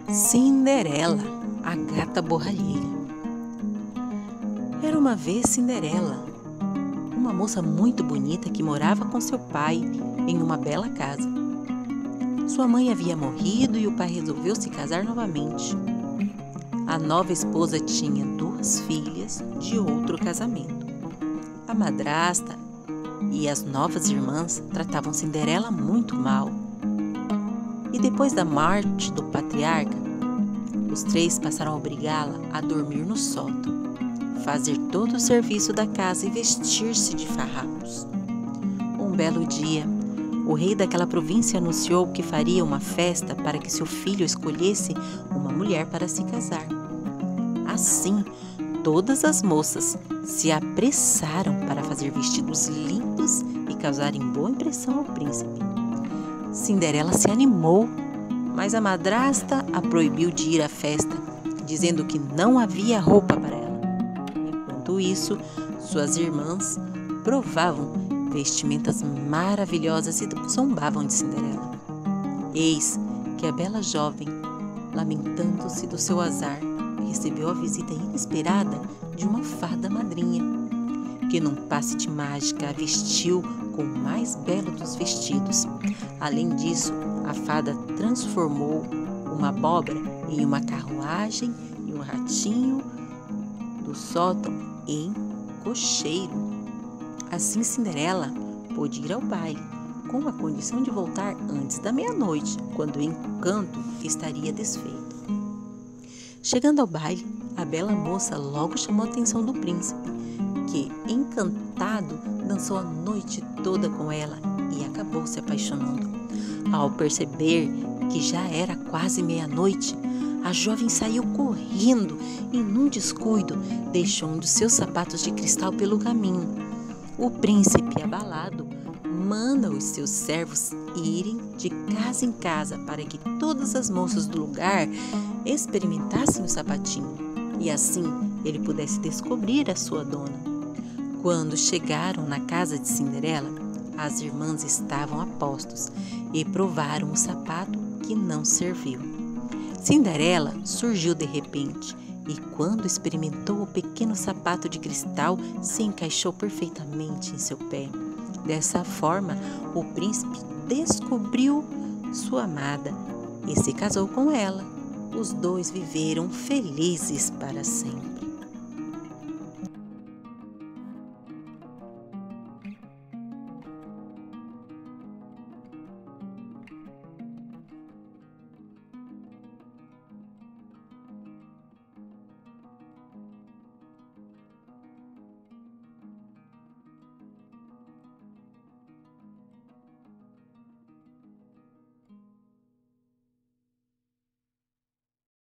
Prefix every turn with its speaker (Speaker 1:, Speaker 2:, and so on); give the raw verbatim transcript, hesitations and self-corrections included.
Speaker 1: Cinderela, a gata borralheira. Era uma vez Cinderela, uma moça muito bonita que morava com seu pai em uma bela casa. Sua mãe havia morrido e o pai resolveu se casar novamente. A nova esposa tinha duas filhas de outro casamento. A madrasta e as novas irmãs tratavam Cinderela muito mal. E depois da morte do patriarca, os três passaram a obrigá-la a dormir no sótão, fazer todo o serviço da casa e vestir-se de farrapos. Um belo dia, o rei daquela província anunciou que faria uma festa para que seu filho escolhesse uma mulher para se casar. Assim, todas as moças se apressaram para fazer vestidos lindos e causarem boa impressão ao príncipe. Cinderela se animou, mas a madrasta a proibiu de ir à festa, dizendo que não havia roupa para ela. Enquanto isso, suas irmãs provavam vestimentas maravilhosas e zombavam de Cinderela. Eis que a bela jovem, lamentando-se do seu azar, recebeu a visita inesperada de uma fada madrinha, que num passe de mágica a vestiu com o mais belo dos vestidos. Além disso, a fada transformou uma abóbora em uma carruagem e um ratinho do sótão em cocheiro. Assim, Cinderela pôde ir ao baile, com a condição de voltar antes da meia-noite, quando o encanto estaria desfeito. Chegando ao baile, a bela moça logo chamou a atenção do príncipe, que, encantado, dançou a noite toda com ela e acabou se apaixonando. Ao perceber que já era quase meia-noite, a jovem saiu correndo e, num descuido, deixou um dos seus sapatos de cristal pelo caminho. O príncipe, abalado, manda os seus servos irem de casa em casa para que todas as moças do lugar experimentassem o sapatinho e assim ele pudesse descobrir a sua dona. Quando chegaram na casa de Cinderela, as irmãs estavam a postos e provaram o sapato que não serviu. Cinderela surgiu de repente e, quando experimentou o pequeno sapato de cristal, se encaixou perfeitamente em seu pé. Dessa forma, o príncipe descobriu sua amada e se casou com ela. Os dois viveram felizes para sempre.